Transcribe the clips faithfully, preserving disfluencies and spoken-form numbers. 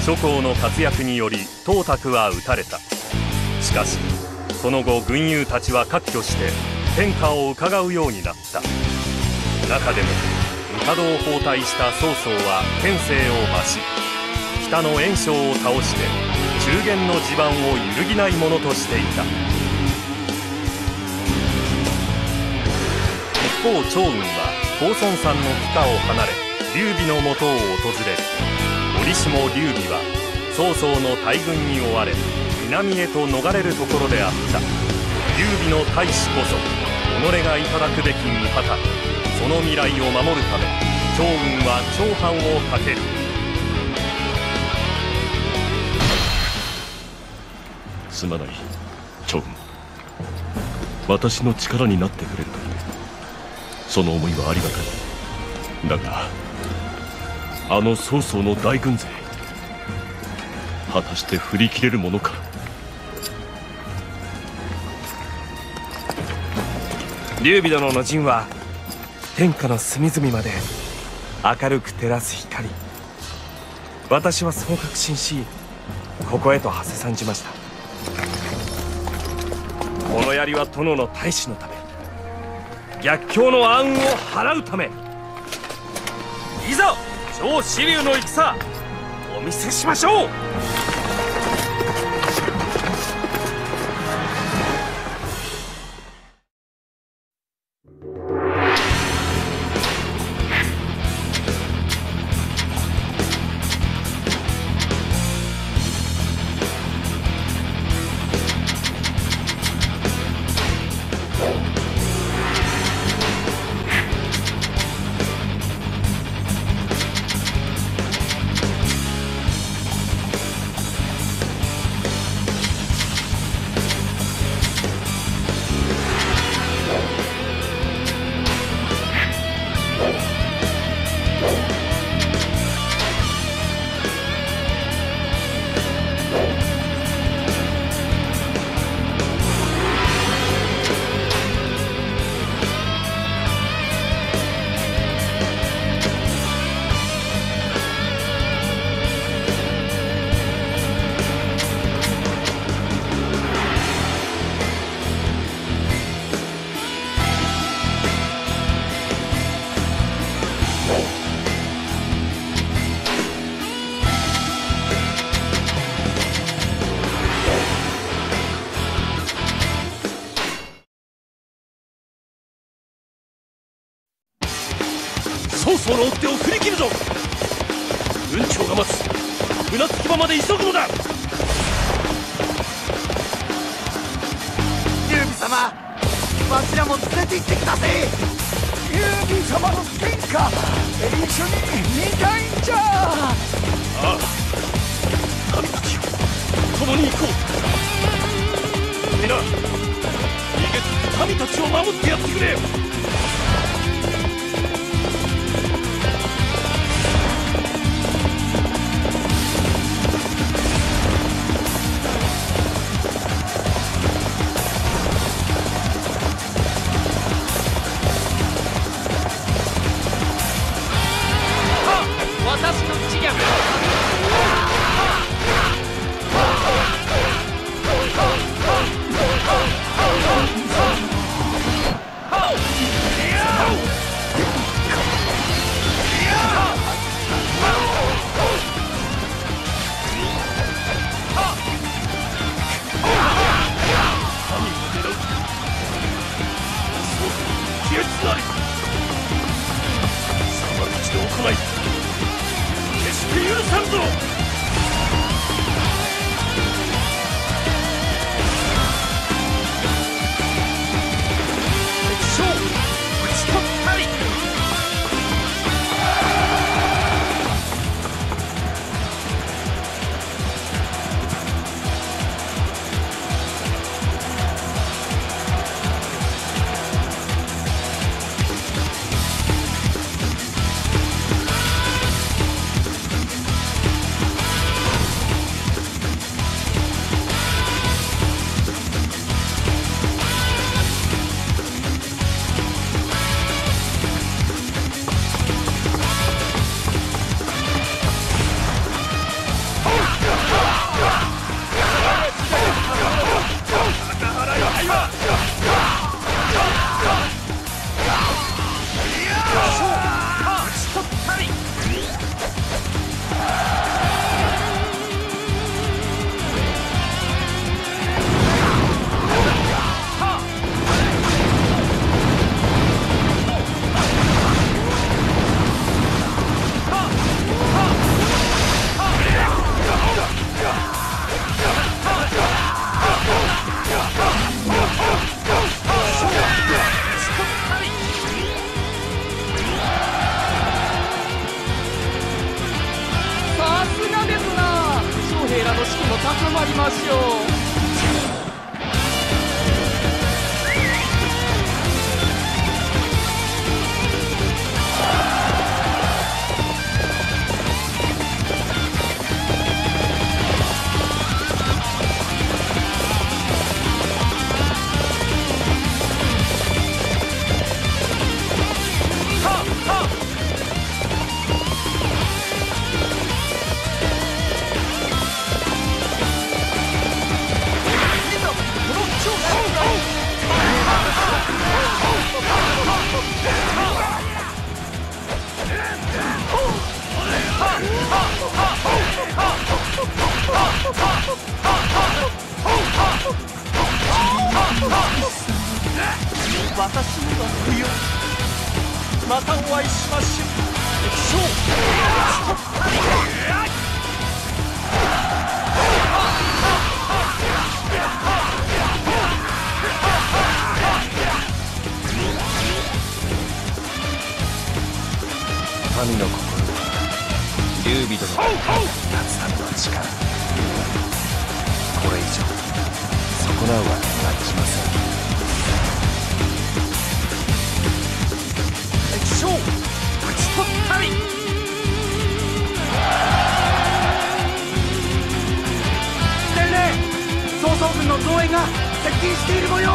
諸侯の活躍により董卓は討たれた。しかしその後軍友たちは割拠して天下を伺うようになった。中でも帝を包帯した曹操は権勢を増し、北の袁紹を倒して中原の地盤を揺るぎないものとしていた。一方趙雲は公孫燦の帰化を離れ劉備のもとを訪れる。折しも劉備は曹操の大軍に追われ南へと逃れるところであった。劉備の大使こそ己がいただくべき御旗、その未来を守るため趙雲は長反をかける。 すまない趙雲、私の力になってくれるか。その思いはありがたい。だがあの曹操の大軍勢、果たして振り切れるものか。 劉備殿の陣は天下の隅々まで明るく照らす光。私はそう確信し、ここへと馳せ参じました。この槍は殿の大使のため、逆境の暗雲を払うため。いざ超支流の戦、お見せしましょう。曹操の追っ手を振り切るぞ。雲長が待つ船着き場まで急ぐのだ。 劉備様、わしらも連れて行ってください。劉備様の天下、一緒に見たいんじゃ。 ああ、民たちよ、共に行こう。皆逃げて民たちを守ってやってくれ。 私の自虐。 ましょう。私には不要。またお会いしましょう。 民の心は劉備殿の夏ための力、これ以上損なうわけにはいきません。敵将討ち取ったり。 伝令、曹操軍の増援が接近している模様。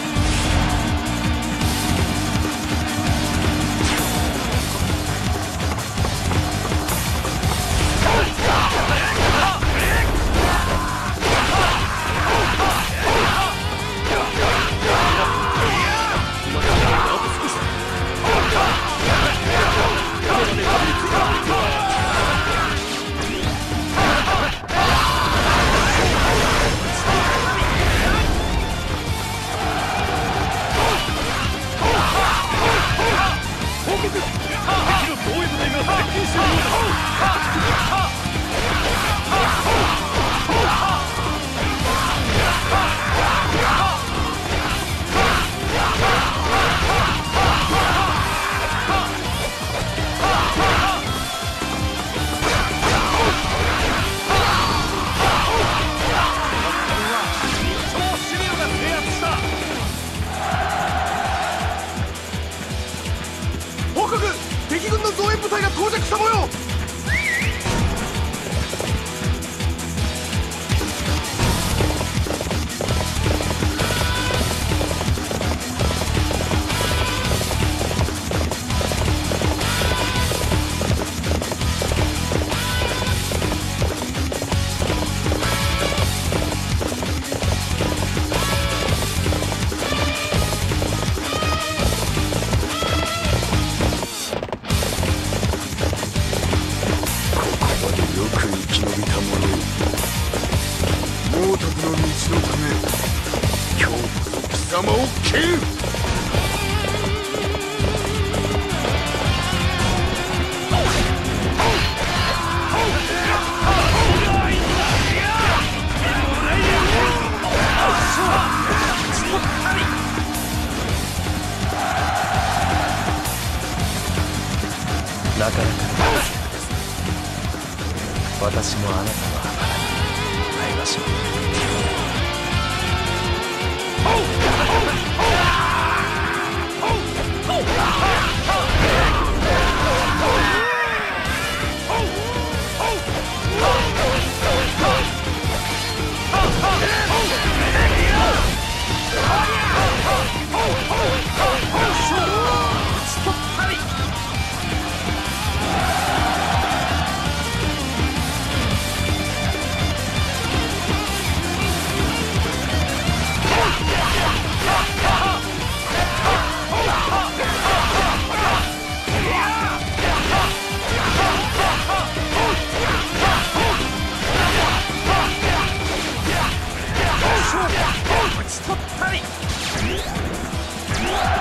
敵軍の増援部隊が到着した模様。様を蹴る。 なかなか私もあなたの頭に会いましょう。 打ち取ったり。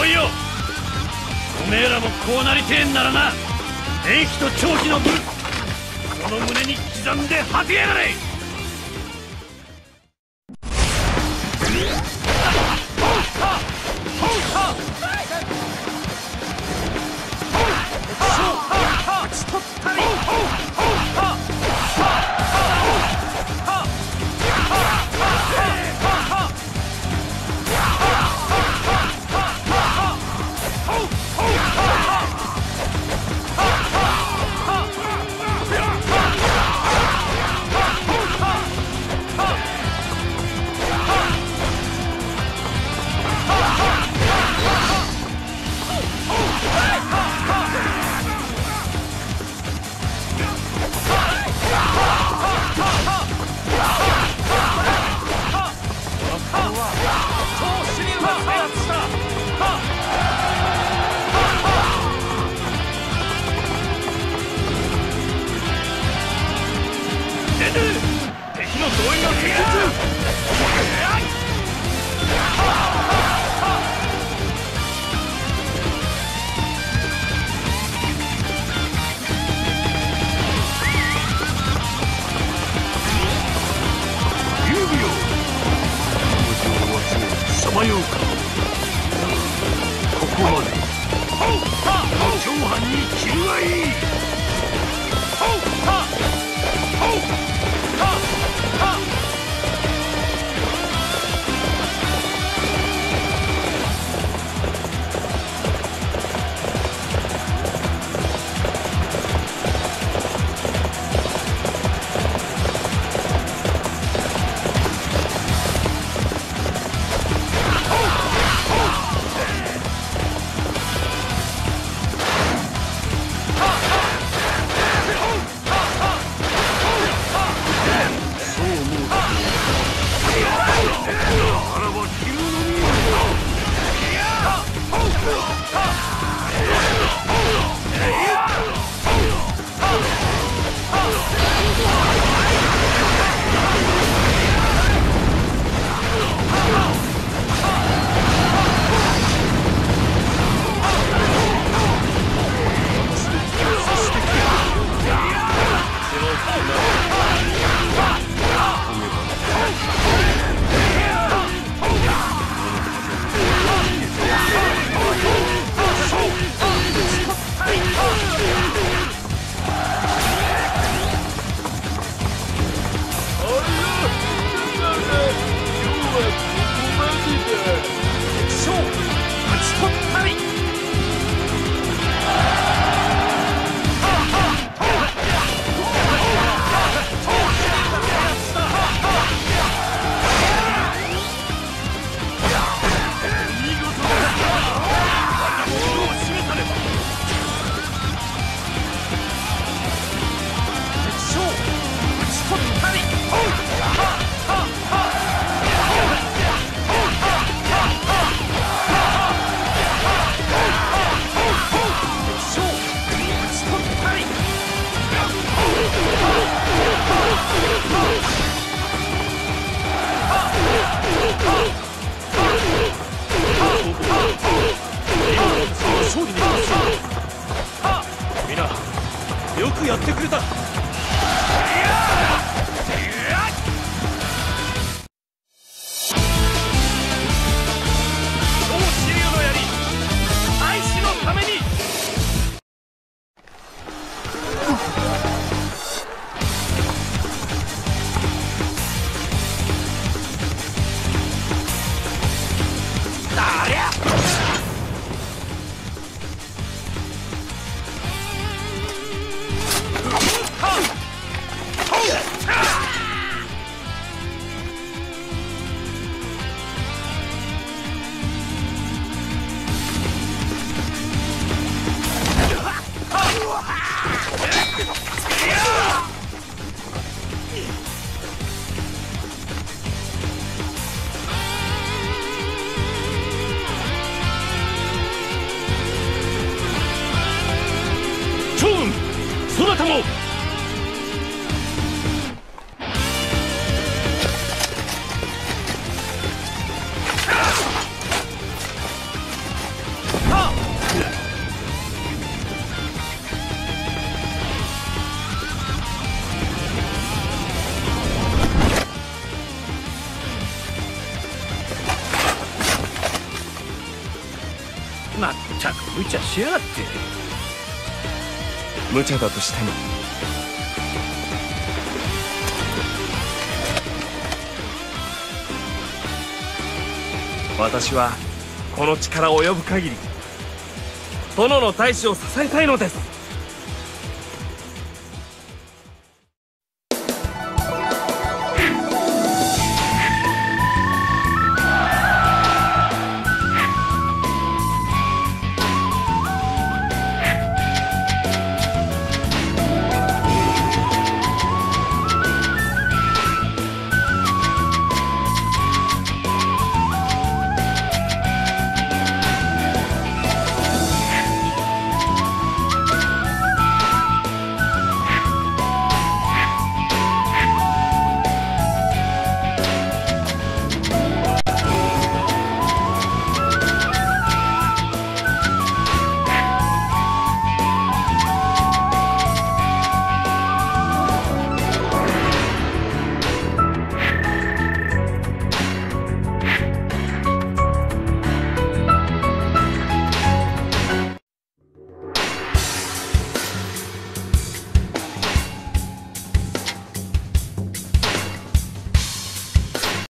いよ。おめえらもこうなりてえんならな、年費と長費の分この胸に刻んではてやがれ。 よくやってくれた。 はまったく無茶しやがって。 無茶だとしても私はこの力及ぶ限り殿の大志を支えたいのです。